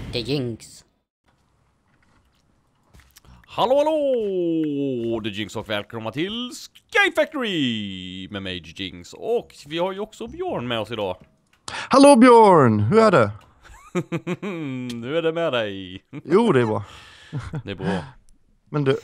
The Jinx. Hallå hallå! The Jinx och välkomna till Sky Factory med mig Jinx. Och vi har ju också Björn med oss idag. Hallå Björn, hur är det? Nu är det med dig. Jo, det är bra. Det är bra. Men du,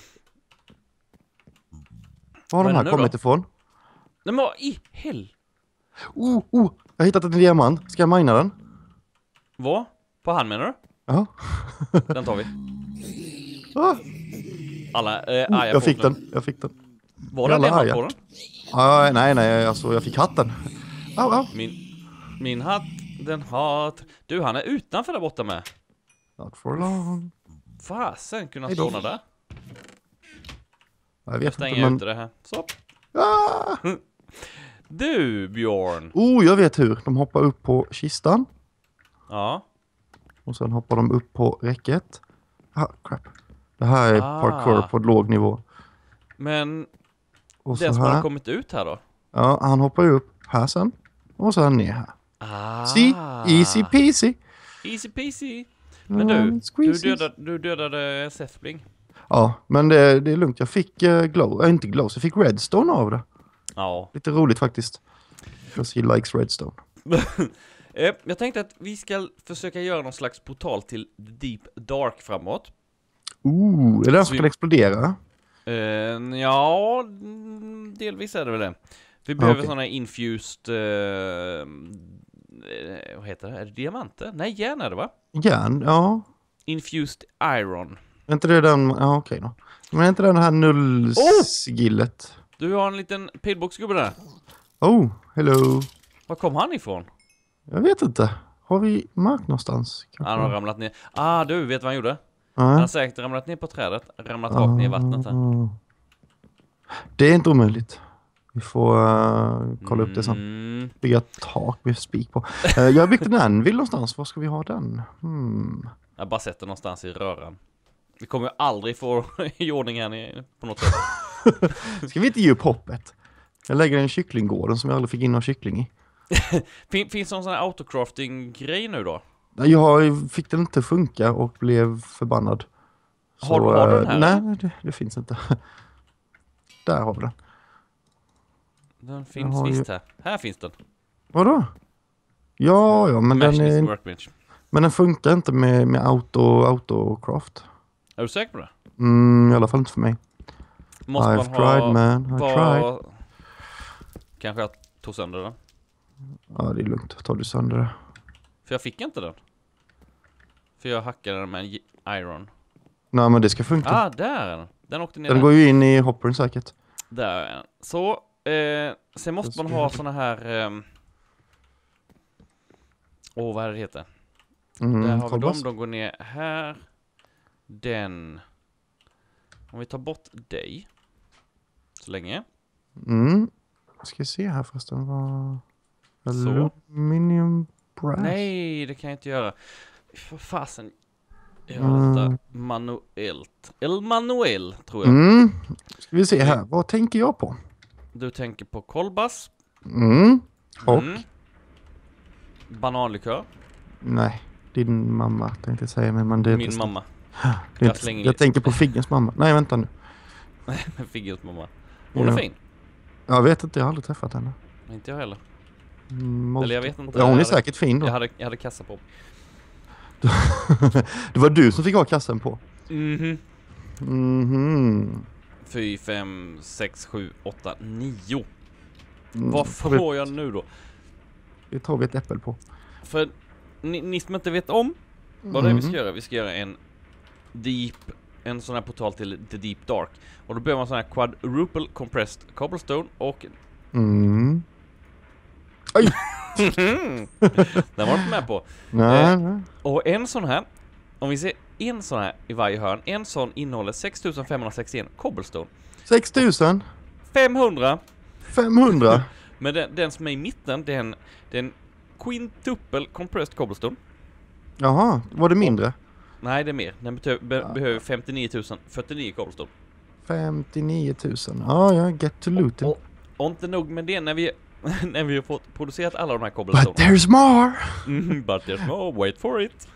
var har de här kommit ifrån? Nej men i hell. Jag har hittat en diamant. Ska jag mina den? Vad? På hand menar du? Ja. Den tar vi. Ah. Alla Jag fick den. Var det en diamant på den? Nej, alltså jag fick hatten. Au. Min hatt, den hatt. Du, han är utanför där borta med. Not for long. Fasen, kunna ståna där. Jag vet Jag stänger inte, men... ut det här. Så. Ah! Du, Björn. Jag vet hur. De hoppar upp på kistan. Ja. Och sen hoppar de upp på räcket. Crap. Det här är parkour på låg nivå. Men och den så som här. har kommit ut här då? Ja, han hoppar ju upp här sen. Och sen ner här. See? Easy peasy. Easy peasy. Men du dödade Sethbling. Ja, men det är lugnt. Jag fick inte glow, så jag fick redstone av det. Ja. Lite roligt faktiskt. Because he likes redstone. Jag tänkte att vi ska försöka göra någon slags portal till Deep Dark framåt. Är det den som ska explodera? Ja, delvis är det väl det. Vi behöver sådana infused... vad heter det? Är det diamanter? Nej, järn är det va? Järn, ja. Infused iron. Är inte det den... Ja, okej då. Men är inte den här nullsgillet? Du har en liten pilboxgubbe där. Hello. Var kom han ifrån? Jag vet inte. Har vi mark någonstans? Kanske? Han har ramlat ner. Du vet vad han gjorde? Ja. Han har säkert ramlat ner på trädet. Ramlat rakt ner i vattnet här. Det är inte omöjligt. Vi får kolla upp det sen. Bygga ett tak med spik på. Jag har byggt en anvil någonstans. Var ska vi ha den? Jag har bara sett den någonstans i röran. Vi kommer ju aldrig få i ordning här på något sätt. Ska vi inte ge upp hoppet? Jag lägger en kycklinggården som jag aldrig fick in någon kyckling i. Finns det någon sån här autocrafting-grej nu då? Jag fick den inte funka och blev förbannad. Har du den här? Nej, det finns inte. Där har vi den. Den finns visst här. Här finns den. Vadå? Ja, men den funkar inte med autocraft. Är du säker på det? I alla fall inte för mig. Måste I've man tried, man. I've tried. Kanske jag tog sönder den. Ja, det är lugnt. Tar du sönder det. För jag fick inte den. För jag hackade den med iron. Nej, men det ska funka. Där är den. Den åkte ner. Den går ju in i hoppern säkert. Där är den. Så, sen måste man ha såna här... vad är det heter? Där har vi de går ner här. Den. Om vi tar bort dig. Så länge. Ska se här förresten. Så. Aluminium brass. Nej, det kan jag inte göra. För fasen. Gör detta manuellt. Manuel, tror jag. Ska vi se här. Vad tänker jag på? Du tänker på kolbas. Och? Bananlikör. Nej, din mamma tänkte jag säga. Men det är min mamma. Jag tänker på Figgens mamma. Nej, vänta nu. Figgens mamma. Hon är fin. Jag vet inte, jag har aldrig träffat henne. Inte jag heller. Eller jag vet inte. Ja, hon är säkert fin då. Jag hade kassa på. Det var du som fick ha kassan på. 4, 5, 6, 7, 8, 9. Vad får jag nu då? Det tar vi ett äppel på. För ni som inte vet om vad det är vi ska göra. Vi ska göra en sån här portal till The Deep Dark. Och då behöver man sån här quadruple compressed cobblestone och... Aj! Den var inte med på. Nej. Och en sån här, om vi ser en sån här i varje hörn, en sån innehåller 6561 cobblestone. 6000? 500. 500? Men den som är i mitten, det är en quintuple compressed cobblestone. Jaha, var det mindre? Nej, det är mer. Den behöver 59 049 cobblestone. 59 000. Ja, get to loot. Och inte nog med det, när vi har fått producerat alla de här cobblestone. But there's more! But there's more, wait for it.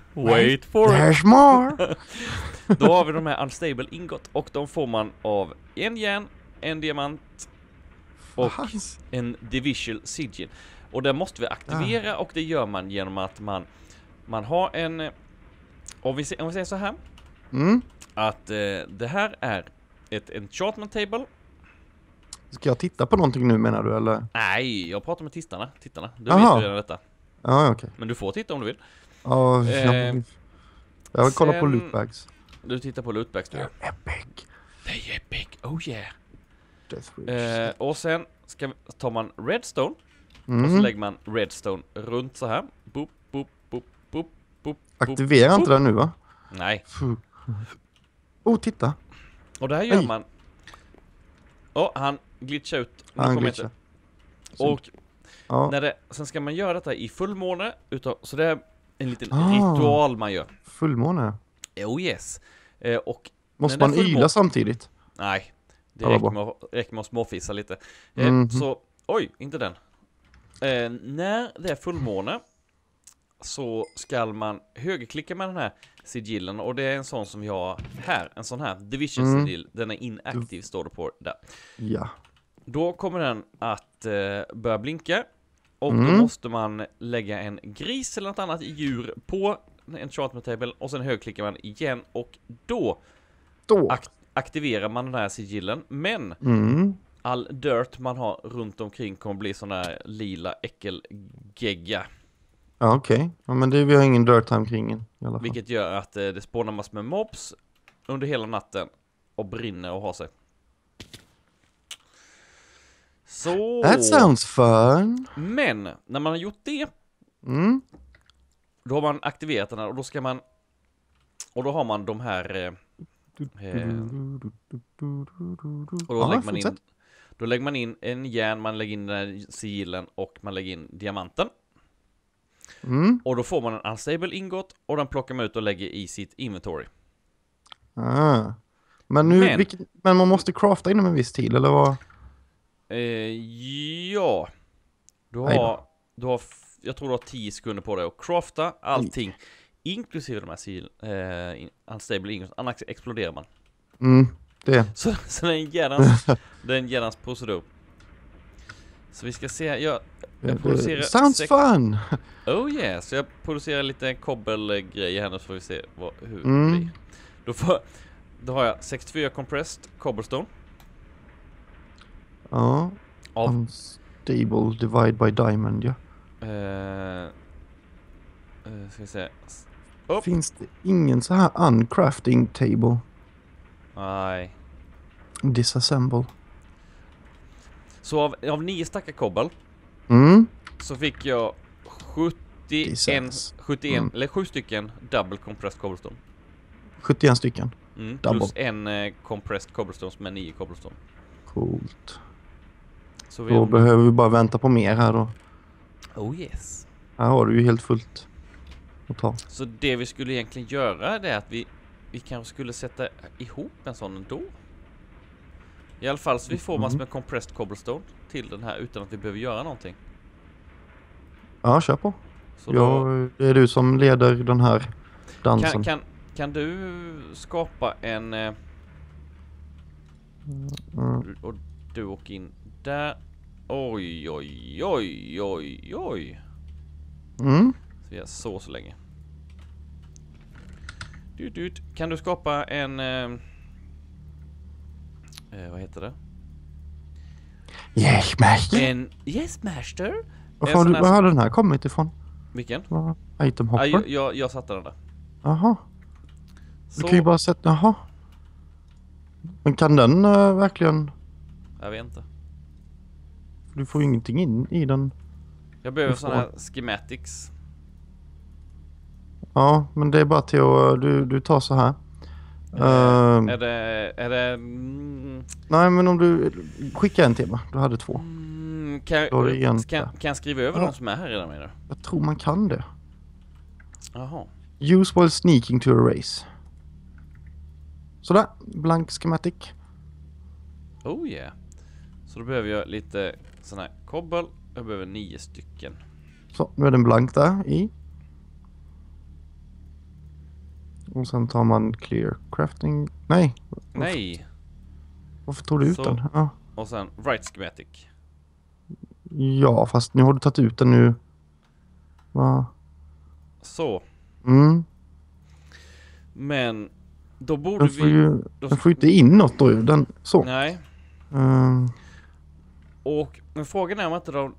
Wait for it. There's more! Då har vi de här unstable ingot och de får man av en järn, en diamant och en division sigil. Och det måste vi aktivera och det gör man genom att man har en... Om vi säger så här. Att det här är ett enchantment table. Ska jag titta på någonting nu menar du eller? Nej, jag pratar med tittarna. Du vet ju redan detta. Ja, okej. Men du får titta om du vill. Ja, jag vill kolla på lootbags. Du tittar på lootbags du. Epic. Det är epic, oh yeah. Death Wish. Och sen tar man redstone. Och så lägger man redstone runt så här. Boop, boop, boop, boop, boop. Aktivera inte den nu va? Nej. Titta. Och det här gör man. Han glitchar ut. Han glitchar. Och sen ska man göra detta i fullmåne. Så det är en liten ritual man gör. Fullmåne? Oh yes. Och måste man yla samtidigt? Nej. Det räcker med att småfisa lite. Så, inte den. När det är fullmåne så ska man högerklicka med den här sigillen. Och det är en sån som vi har här. En sån här division sigill. Den är inaktiv står det på där. Ja. Då kommer den att börja blinka. Och då måste man lägga en gris eller något annat djur på enchantment table. Och sen högerklickar man igen. Och då aktiverar man den här sigillen. Men all dirt man har runt omkring kommer bli sån här lila äckelgegga. Ja, okej. Ja, men vi har ingen dirt time kring i alla fall. Vilket gör att det spånar massor med mobs under hela natten och brinner och har sig. Så... That sounds fun. Men, när man har gjort det då har man aktiverat den här och då ska man... Och då har man de här... och då lägger man in en järn, man lägger in den här sigillen och man lägger in diamanten. Och då får man en unstable ingot och den plockar man ut och lägger i sitt inventory. Men man måste crafta inom en viss tid, eller vad? Ja. Du har jag tror du har 10 sekunder på dig att crafta allting. Inklusive de här unstable ingots. Annars exploderar man. Det. Så det är en hjärnans procedur. Så vi ska se. Jag producerar... Sounds fun! Oh yeah, så jag producerar lite kobbelgrejer här nu så får vi se hur det blir. Då har jag 64 compressed cobblestone. Ja. Unstable divide by diamond, ja. Ska vi se. Finns det ingen så här uncrafting table? Nej. Disassemble. Så av 9 stackar kobbel så fick jag 71 eller 7 stycken double compressed cobblestone. 71 stycken. Plus en compressed cobblestone som är 9 cobblestone. Coolt. Så då behöver vi bara vänta på mer här då. Oh yes. Här har du ju helt fullt att ta. Så det vi skulle egentligen göra är att vi kanske skulle sätta ihop en sån ändå. I alla fall så vi får massor med compressed cobblestone till den här utan att vi behöver göra någonting. Ja, kör på. Så det är du som leder den här dansen. Kan du skapa en... Och du åker in där. Oj. Så vi gör så länge. Kan du skapa en... vad heter det? Yes, master. Yes, master. Var har den här kommit ifrån? Vilken? Item hopper? Jag satte den där. Jaha. Du kan ju bara sätta... Jaha. Men kan den verkligen... Jag vet inte. Du får ju ingenting in i den. Jag behöver sådana här schematics. Ja, men det är bara till att... Du tar så här. Är det... Nej, men om du skickar en till mig. Du hade 2. Kan jag skriva över de som är här redan med det? Jag tror man kan det. Jaha. Use while sneaking to erase. Sådär, blank schematic. Oh yeah. Så då behöver jag lite sån här kobbel. Jag behöver 9 stycken. Så, nu är den blank där i. Och sen tar man clear crafting. Nej. Nej. Varför tog du ut Så. den? Ja. Och sen write schematic. Ja, fast nu har du tagit ut den nu. Va? Så. Mm. Men då borde Den får ju inte in något då. Den, så. Nej. Mm. Och men frågan är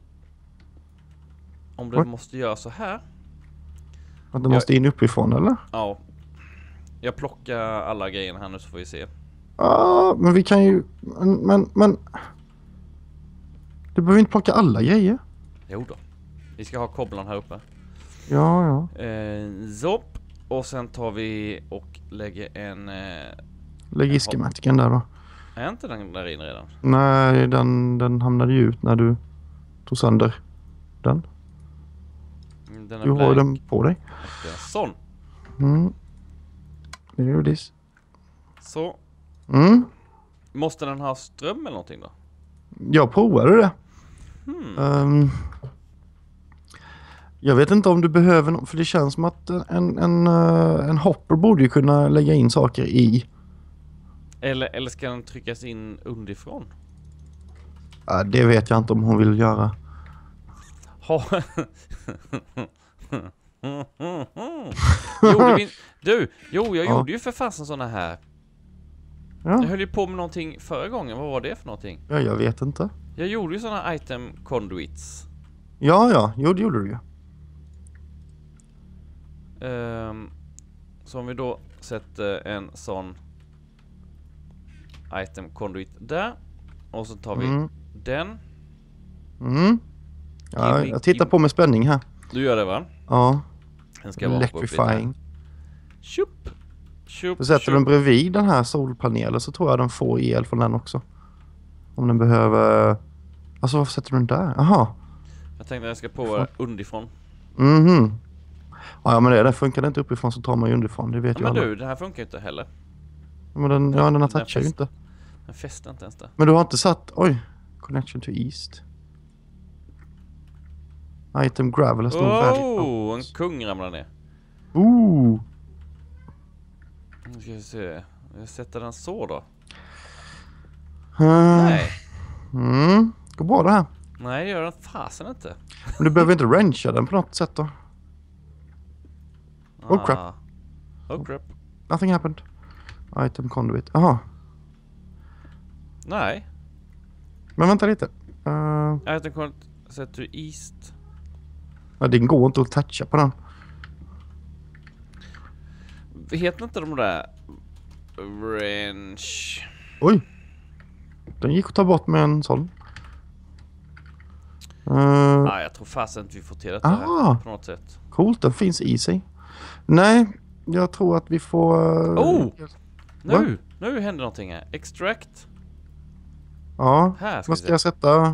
om det måste göra så här. Att den måste in uppifrån, eller? Ja. Jag plockar alla grejerna här nu så får vi se. Ja, men vi kan ju... Men... Du behöver inte plocka alla grejer. Jo då. Vi ska ha kobblan här uppe. Ja. Zopp. Och sen tar vi och lägger en... Lägg i schematiken där då. Är inte den där inne redan? Nej, den hamnade ju ut när du tog sönder den. Den är Du har den på dig. Sån. Mm. Det är det. Så. Mm. Måste den ha ström eller någonting då? Jag provade det. Jag vet inte om du behöver något, för det känns som att en hopper borde ju kunna lägga in saker i. Eller ska den tryckas in underifrån? Det vet jag inte om hon vill göra. Jag gjorde ju för fasen såna här. Ja. Jag höll ju på med någonting förra gången. Vad var det för någonting? Ja, jag vet inte. Jag gjorde ju såna item conduits. Ja, jo, det gjorde du ju. Så om vi då sätter en sån item conduit där. Och så tar vi den. Mm. Ja, jag tittar på med spänning här. Du gör det, va? Ja. Den ska vara Electrifying. Tjup. Så sätter den bredvid den här solpanelen så tror jag den får el från den också. Om den behöver... Alltså varför sätter du den där? Aha. Jag tänkte att jag ska på underifrån. Mhm. Ja, men det funkar det inte uppifrån så tar man ju underifrån. Det vet jag. Men alla. du, det här funkar ju inte heller. Men den attachar ju inte. Den fäster inte ens där. Men du har inte satt... Oj. Connection to East. Item gravel har stor en kung ramlar ner. Nu ska vi se. Jag sätter den så då. Nej. Går bra det här. Nej, det gör den fasen inte. Men du behöver inte wrencha den på något sätt då. Oh crap. Oh crap. Nothing happened. Item conduit. Aha. Nej. Men vänta lite. Item conduit sätter du East. Ja, det går inte att toucha på den. Heter inte de där wrench? Oj. Den gick att ta bort med en sån. Jag tror fasen inte vi får till detta här på något sätt. Coolt, den finns i sig. Nej, jag tror att vi får... Nu händer någonting här. Extract. Ja, här vad ska jag sätta?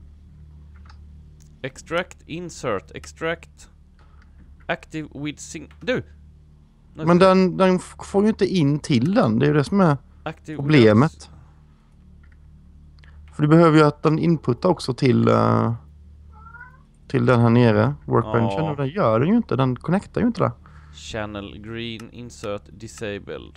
Extract, insert, extract. Active with Du! Men den får ju inte in till den. Det är ju det som är active problemet. För du behöver ju att den inputtar också till den här nere. Workbenchen. Och den gör den ju inte. Den connectar ju inte där. Channel green, insert, disabled.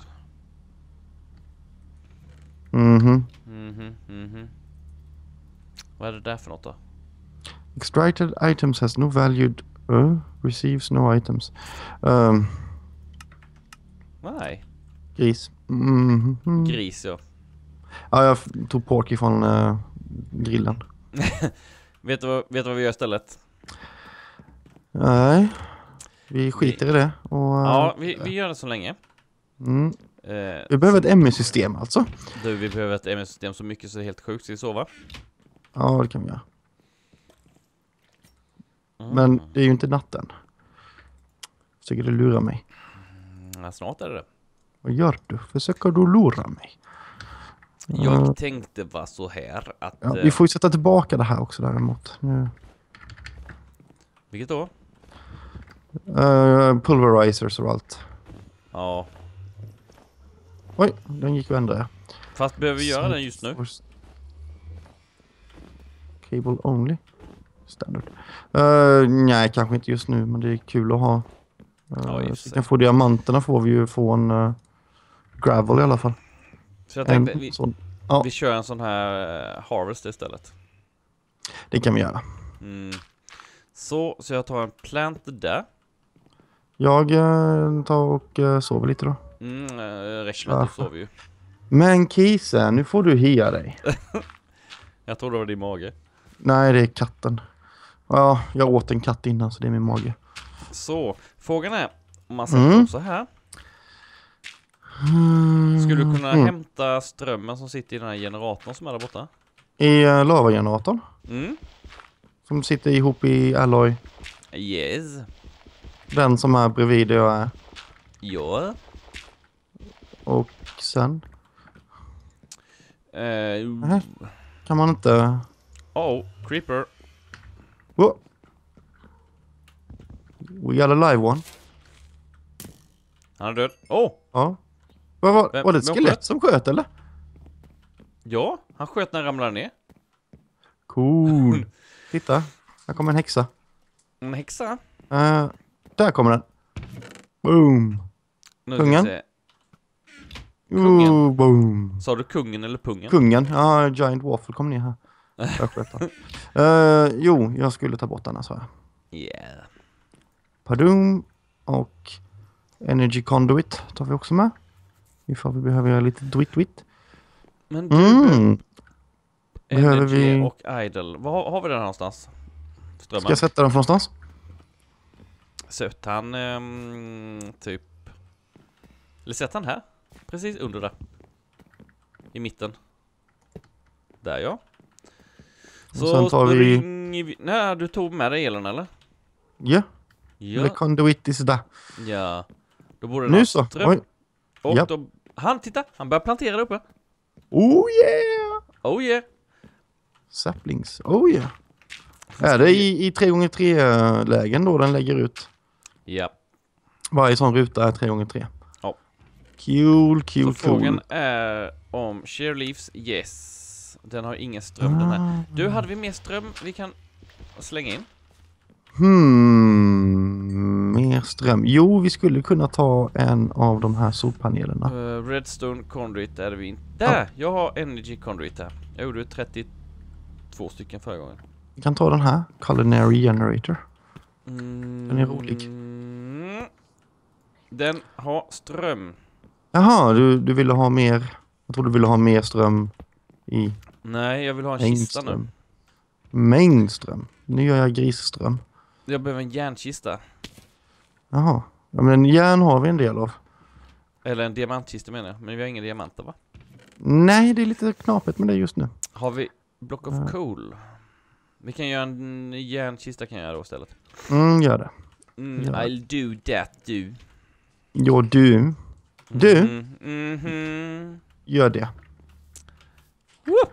Vad är det där för något då? Extracted items has no valued... receives no items. Nej. Gris. Gris, ja. Ja, jag tog pork ifrån grillen. Vet du vad vi gör istället? Nej. Vi skiter i det. Och, vi gör det så länge. Vi behöver ett ME-system alltså. Vi behöver ett ME-system så mycket så det är helt sjukt. Ska vi sova? Ja, det kan vi göra. Men det är ju inte natten. Försöker du lura mig? Snart är det. Vad gör du? Försöker du lura mig? Jag tänkte vara så här att... Ja, vi får ju sätta tillbaka det här också däremot. Nu. Vilket då? Pulverizers och allt. Ja. Oj, den gick ju ändra. Fast behöver vi göra den just nu? Cable only. Standard. Nej, kanske inte just nu, men det är kul att ha Ja, just Så det. kan få diamanterna får vi ju från gravel i alla fall. Så jag tänkte, Ja. vi kör en sån här harvest istället. Det kan vi göra. Så jag tar en plant där. Jag tar och sover lite då. Räcker med att du sover ju. Men Kise, nu får du hia dig. Jag tror det var din mage. Nej, det är katten. Ja, jag åt en katt innan så det är min mage. Så, frågan är om man sätter dem så här. Skulle du kunna hämta strömmen som sitter i den här generatorn som är där borta? I lavageneratorn. Som sitter ihop i alloy. Yes. Den som är bredvid där jag är. Ja. Och sen... Kan man inte... Creeper. Oh. We got a live one. Han är död. Ja. Var det ett skelett som sköt eller? Ja, han sköt när han ramlade ner. Cool. Titta, här kommer en häxa. En häxa? Där kommer den. Boom. Kungen. Kungen. Boom. Sa du kungen eller pungen? Kungen. Ja, Giant Waffle kom ner här. Jag skulle ta bort den här så här. Yeah. Padum och Energy Conduit tar vi också med. Ifall vi behöver göra lite dwitt. Men du, behöver Energy vi... och Idle. Var har vi den någonstans? Strömmen. Ska jag sätta den någonstans? Sätt han typ... Eller sätt han här. Precis under där. I mitten. Där ja. Så sen tar vi... Nej, du tog med dig elen eller? Ja. Ja. The conduit is där. Ja. Då borde nu så. Oj. Och yep. då... Titta! Han börjar plantera där uppe. Oh yeah! Oh yeah! Saplings. Oh yeah. Är det i 3x3 lägen då den lägger ut? Ja. Varje sån ruta är 3x3. Ja. Cool. Så frågan är om Shear Leaves, yes. Den har ingen ström den här. Du, hade vi mer ström vi kan slänga in? Mer ström. Jo, vi skulle kunna ta en av de här solpanelerna. Redstone Conduit är det vi inte. Där! Jag har Energy Conduit här. Jag gjorde 32 stycken förra gången. Vi kan ta den här. Culinary Generator. Den är rolig. Den har ström. Jaha, du ville ha mer. Jag tror du ville ha mer ström i... Nej, jag vill ha en kista nu. Mängdström. Nu gör jag grisström. Jag behöver en järnkista. Jaha. Ja, men järn har vi en del av. Eller en diamantkista menar jag. Men vi har inga diamanter va? Nej, det är lite knapigt med det just nu. Har vi block of coal? Vi kan göra en järnkista kan jag göra då istället. Gör det. I'll do that, du. Ja, du. Gör det. Woo!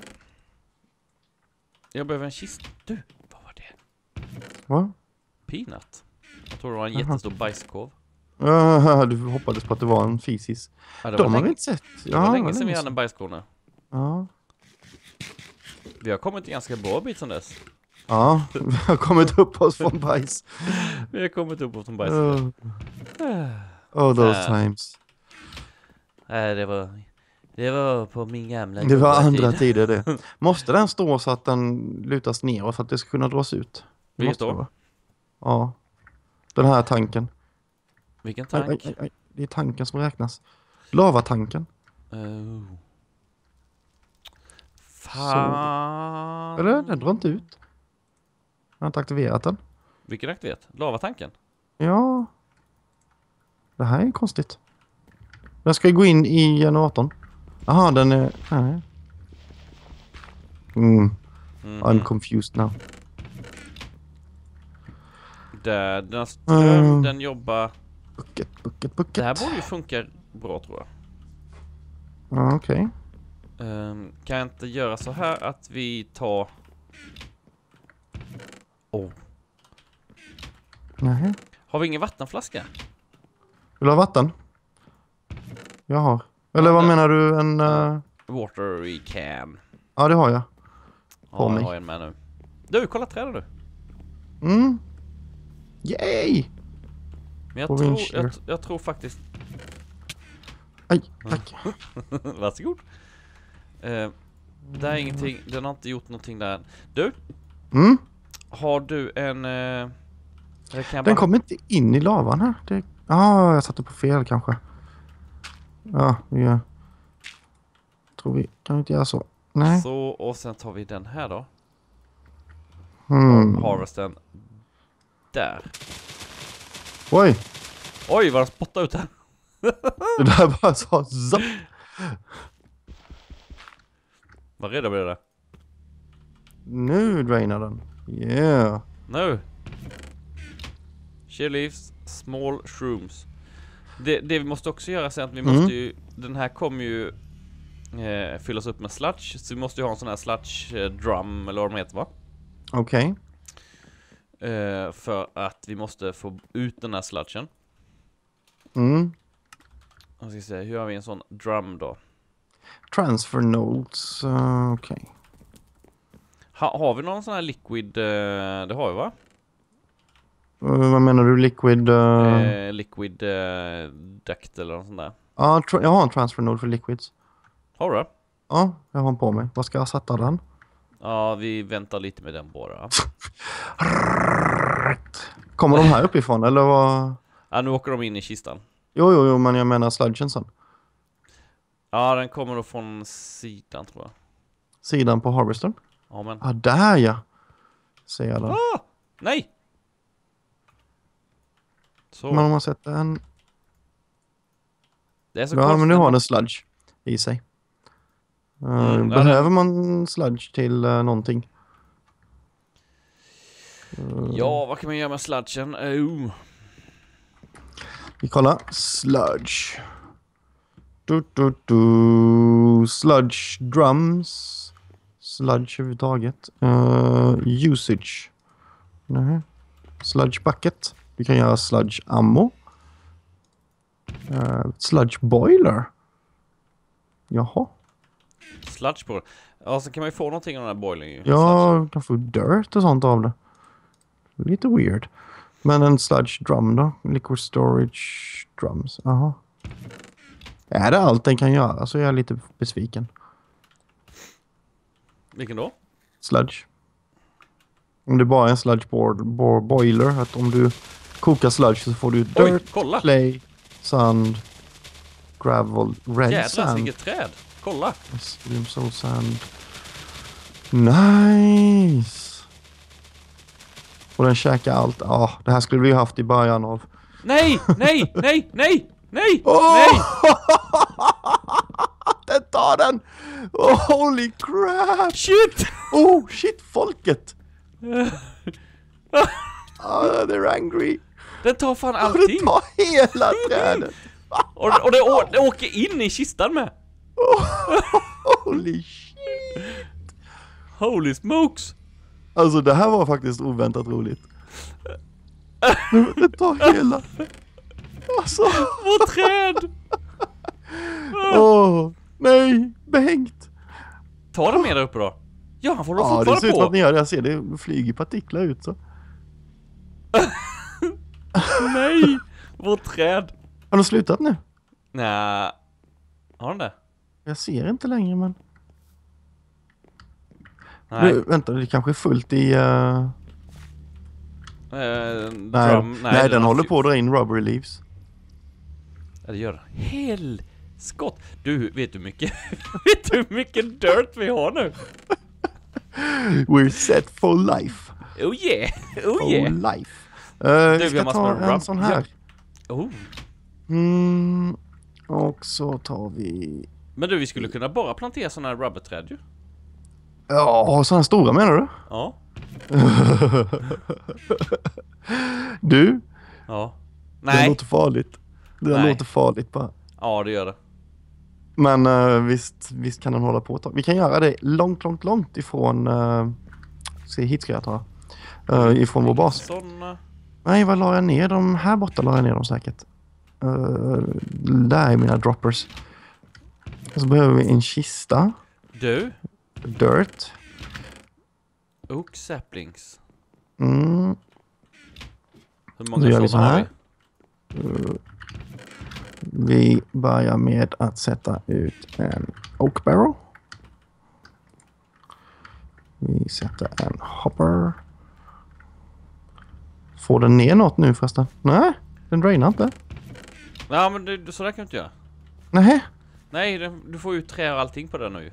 Jag behöver en kista. Du, vad var det? Va? Peanut. Jag tror det var en jättestor bajskorv. Du hoppades på att det var en fisis. Ja, de har vi inte sett. Det var länge sedan vi hade en bajskorv nu. Ja. Vi har kommit ganska bra bit sedan dess. Ja, vi har kommit upp oss från bajs. Vi har kommit upp oss från bajs. Oh, those times. Det var på min gamla... Det var andra tider det. Måste den stå så att den lutas ner för att det ska kunna dras ut? Vilket då? Ja. Den här tanken. Vilken tank? Aj. Det är tanken som räknas. Lavatanken. Fan. Så. Eller den drar inte ut. Jag har inte aktiverat den. Vilken aktiverat? Lavatanken? Ja. Det här är konstigt. Den ska gå in i generatorn. Aha, den är... Nej. I'm confused now. Den ström, den jobbar... Bucket. Det här borde ju funka bra tror jag. Ja, okej. Kan jag inte göra så här att vi tar... Nej. Har vi ingen vattenflaska? Vill du ha vatten? Jag har. Eller vad menar du? En... Water can. Ja, det har jag. Ja, jag har en med nu. Du, kolla trädet du. Yay! Men jag tror faktiskt... Aj, tack. Varsågod. Det är ingenting, den har inte gjort någonting där. Du? Har du en... Den kommer inte in i lavan här. Jag satte på fel kanske. Ja, tror vi kan inte göra så. Nej. Så, och sen tar vi den här då. Harvesten. Där. Oj, vad den spottar ut här. det där bara så zapp. Vad rädda blir det? Nu drainar den. Yeah. Nu. Shea leaves, small shrooms. Det vi måste också göra sen att vi måste ju... Den här kommer ju fyllas upp med sludge. Så vi måste ju ha en sån här sludge drum eller vad de heter, va? Okej. För att vi måste få ut den här sludgen. Jag ska se, hur har vi en sån drum då? Transfer nodes, okej. Har vi någon sån här liquid? Det har vi, va? Vad menar du? Liquid? Liquid duct eller något sånt där. Ja, jag har en transfer node för liquids. Har du? Ja, jag har en på mig. Vad ska jag sätta den? Ja, vi väntar lite med den bara. Kommer de här uppifrån, eller vad? Ja, nu åker de in i kistan. Jo, men jag menar sludgen sen. Ja, den kommer då från sidan, tror jag. Sidan på harvestern? Ja, men... Ja, där ja. Ser jag den. Nej! Så. Men om man sätter en... Det är så men nu har den sludge i sig. Behöver man sludge till någonting? Ja, vad kan man göra med sludgen? Vi kollar. Sludge. Sludge drums. Sludge överhuvudtaget. Usage. Nej. Sludge bucket. Vi kan göra sludge ammo. Sludge boiler. Jaha. Sludge boiler. Ja, så kan man ju få någonting av den här boiling. Ja, kan få dirt och sånt av det. Lite weird. Men en sludge drum då? Liquid storage drums. Jaha. Är det allt den kan göra så är jag lite besviken. Vilken då? Sludge. Om det bara är en sludge boiler. Att om du kokar sludge så får du dirt, clay, sand, gravel, red jävlar, sand. Vilket träd. Kolla. Extreme soul sand. Nice. Och den käkar allt. Ja, det här skulle vi haft i början av. Nej! Den tar den! Oh, holy crap! Shit! Oh, shit, folket! They're angry. Den tar fan allting. Den tar hela trädet. och det åker in i kistan med. Holy shit. Holy smokes. Alltså det här var faktiskt oväntat roligt. Det tar hela. Alltså. Vårt träd. Nej, behängt. Ta det med där uppe då. Ja, han får då fortfarande på. Det ser ut som att ni gör det. Jag ser det flyger partiklar ut så. Nej, vårt träd. Har de slutat nu? Nej. Har de det? Jag ser inte längre, men... Nej. Nu, vänta, det kanske är fullt i... Nej, den håller på att dra in rubber leaves. Ja, det gör det. Helskott. Du, vet du hur mycket dirt vi har nu? We're set for life. Oh yeah. For life. Vi ska ta en sån här. Ja. Oh. Och så tar vi... Men du, vi skulle kunna bara plantera såna här rubberträd ju. Ja, såna stora menar du? Ja. Du? Ja. Nej. Det låter farligt. Det låter farligt bara. Ja, det gör det. Men visst kan den hålla på ett tag. Vi kan göra det långt ifrån hit ska jag ta. Ifrån vår bas. Såna... Nej, vad la jag ner dem? Här borta la jag ner dem säkert. Där är mina droppers. Och så behöver vi en kista. Du? Dirt. Oak saplings. Mm. Hur många sådana har vi? Vi börjar med att sätta ut en oak barrel. Vi sätter en hopper. Får den ner något nu förresten? Nej, den drainar inte. Ja, men så där kan du inte göra. Nej. Nej, du får ju trä och allting på den nu.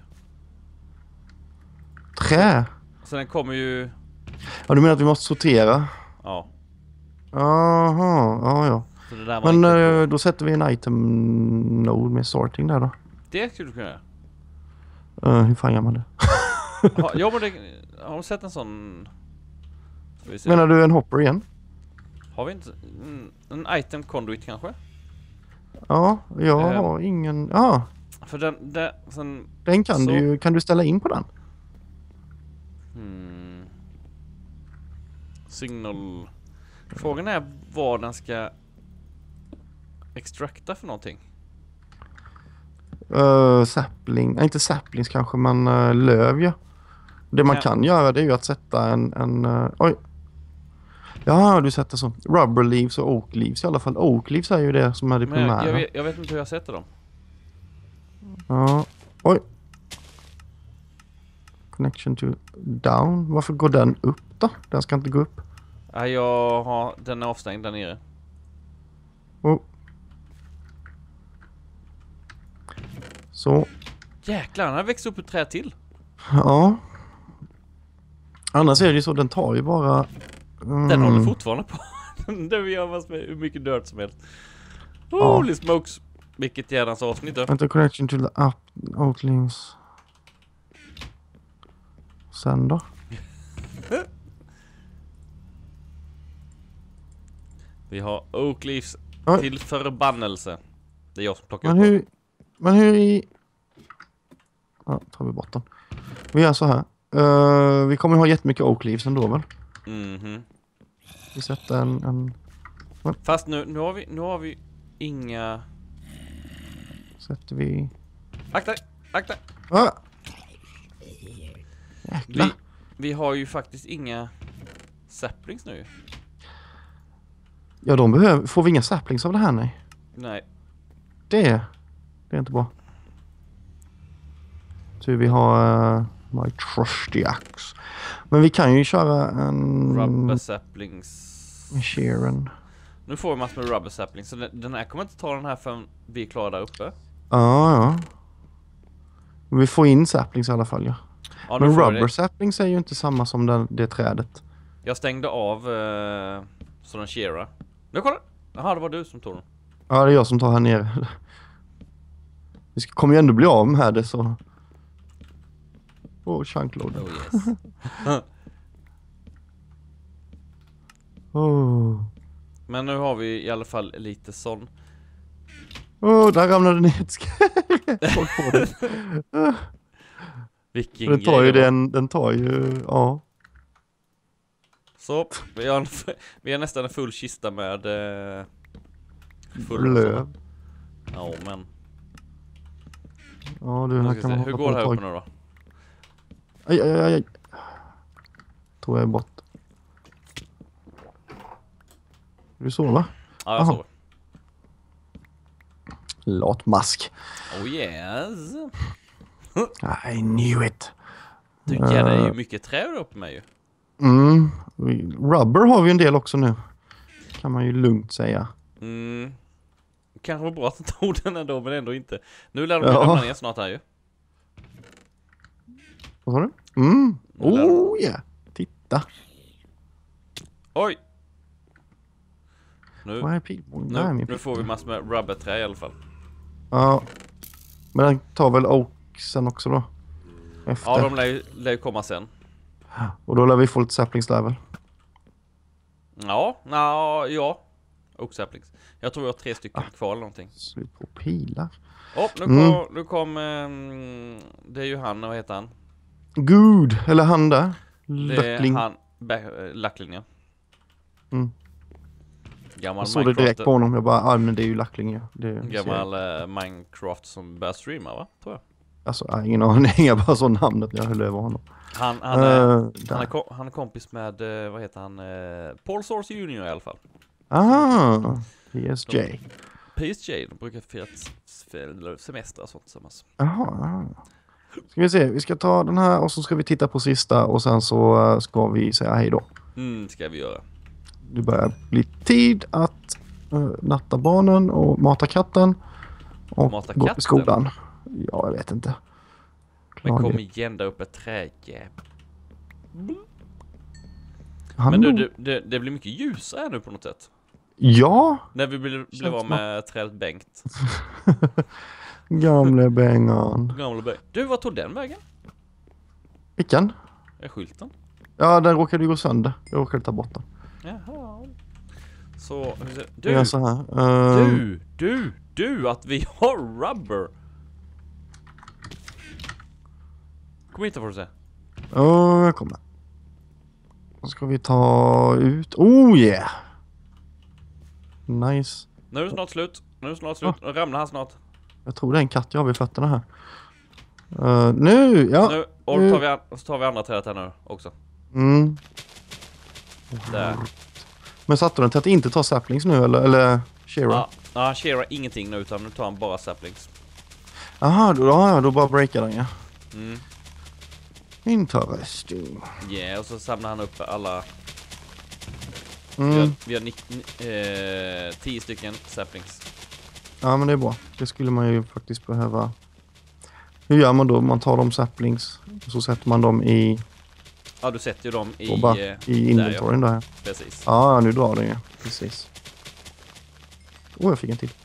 Trä? Så den kommer ju... Ja, du menar att vi måste sortera? Ja. Jaha, ja. Så det där var Men då sätter vi en item node med sorting där då. Det skulle du kunna göra. Hur fan gör man det? Ja, men har du sett en sån... Menar du en hopper igen? Har vi inte en item conduit kanske? Ja, jag har ingen... Ja. För sen, Den kan du ställa in på den? Signal. Frågan är vad den ska extrakta för någonting. Sapling. Nej, inte saplings kanske, men löv, ja. Det man kan göra det är ju att sätta en oj. Ja, du sätter så. Rubber leaves och oak leaves i alla fall. Oak leaves är ju det som är det primära. Jag vet inte hur jag sätter dem. Ja. Oj. Connection to down. Varför går den upp då? Den ska inte gå upp. Ja, den är avstängd där nere. Oh. Så. Jäklar, den har växt upp ett träd till. Ja. Annars är det ju så, den tar ju bara... Den håller fortfarande på. Det vi gör massor med hur mycket dirt som helst. Holy smokes. Vilket jävla avsnitt då. Vänta, connection to the oak leaves. Sen då? Vi har oak leaves till förbannelse. Det är jag som plockar upp. Men hur i... Ja, tar vi bort den. Vi gör så här. Vi kommer ha jättemycket oak leaves ändå väl? Vi sätter en... Fast nu har vi inga... Sätter vi... Akta! Ah! Vi har ju faktiskt inga saplings nu. Ja, får vi inga saplings av det här, nej. Nej. Det är inte bra. Så vi har my trusty axe. Men vi kan ju köra en... Rubber saplings. Sheeran. Nu får vi massor med rubber saplings. Så den här kommer inte ta den här förrän vi är klara där uppe. Ja. Vi får in saplings i alla fall, ja. Men rubber saplings är ju inte samma som det trädet. Jag stängde av så den shearar. Nu kolla! Jaha, det var du som tog den. Ja, det är jag som tar här nere. Vi kommer ju ändå bli av med det så... chunkload. Oh yes. Men nu har vi i alla fall lite sån. Där ramlade ner ett skräck på det. Vilken den tar ju den tar ju, ja. Så, vi har nästan en full kista med full löv. Ja, men. Ja, du, här kan man hur går det här uppe nu då? Aj. Tror jag är bort. Du sover? Ja, jag sover. Latmask. Oh yes. I knew it. Du jävlar, det är ju mycket trä där uppe med ju. Rubber har vi en del också nu. Kan man ju lugnt säga. Kanske var bra att du tog den ändå, men ändå inte. Nu lär de lämna ner snart här ju. Vad sa du? Ja. Titta. Oj. Nu får vi massor med rubberträ i alla fall. Ja. Men den tar väl oaksen också då? Efter. Ja, de lär ju komma sen. Och då lär vi få lite saplings där väl? Ja. Oak saplings. Jag tror vi har 3 stycken kvar eller någonting. Slut på pilar. Nu kom det är ju han, vad heter han? Good, eller han där. Lackling. Det är han, Lackling, ja. Jag såg det direkt på honom, jag bara, men det är ju Lackling, ja. Gammal Minecraft som börjar streama, va? Tror jag. Alltså, ingen aning, jag bara så namnet när jag höll över honom. Han är kompis med, vad heter han? Paul Source Junior i alla fall. PSJ. PSJ, de brukar fira semester och sånt tillsammans. Jaha. Ska vi se, vi ska ta den här och så ska vi titta på sista och sen så ska vi säga hej då. Ska vi göra. Det börjar bli tid att natta barnen och mata katten och Mata gå katten? till skolan. Ja, jag vet inte. Men kom igen där uppe, trädjäv. Han Men det blir mycket ljusare här nu på något sätt. Ja. När vi blev av med trädet Bengt. Gamle Bengan. Du, vad tog den vägen? Vilken? Är skylten? Ja, den råkade ju gå sönder. Jag råkade ta bort den. Jaha. Så, Jag gör så här. Du, att vi har rubber. Kom hit får du se. Jag kommer. Då ska vi ta ut. Oh yeah. Nice. Nu är det snart slut. Nu ramlar han snart. Jag tror det är en katt jag har vid fötterna här. Nu, ja. Nu, och så tar vi andra trädet här nu också. Mm. Där. Men satte den till att inte ta saplings nu eller Shira? Ja, Shira ingenting nu utan nu tar han bara saplings. Aha, då bara breakar den, ja. Interesting. Och så samlar han upp alla. Vi har 10 stycken saplings. Ja, men det är bra. Det skulle man ju faktiskt behöva. Hur gör man då? Man tar de saplings och så sätter man dem i... Ja, du sätter ju dem i inventoryn där. Precis. Ja, nu drar den ju. Precis. Jag fick en till.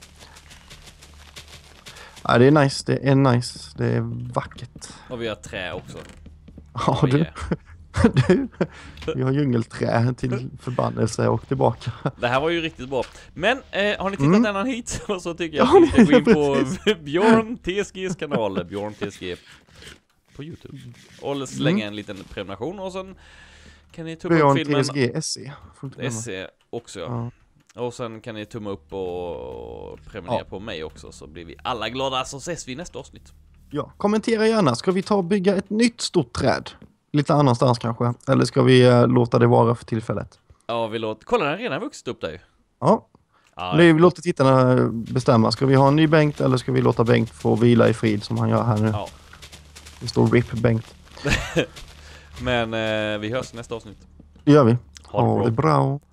Ja, det är nice. Det är nice. Det är vackert. Och vi har trä också. Ja, du, vi har djungelträ till förbannelse och tillbaka. Det här var ju riktigt bra. Men har ni tittat ända hit? Och så tycker jag Ja, att vi ska gå in på Björn TSGs kanal, Björn TSG på YouTube. Och slänga en liten prenumeration och sen kan ni tumma upp filmen. Björn TSG SE också, ja. Och sen kan ni tumma upp och prenumerera på mig också, så blir vi alla glada, så ses vi i nästa avsnitt. Ja, kommentera gärna. Ska vi ta och bygga ett nytt stort träd? Lite annanstans kanske. Eller ska vi låta det vara för tillfället? Ja, kolla, den har redan vuxit upp där ju. Ja. Vi låter tittarna bestämma. Ska vi ha en ny Bengt eller ska vi låta Bengt få vila i frid som han gör här nu? Ja. Det står RIP Bengt. Men vi hörs i nästa avsnitt. Det gör vi. Ha det bra.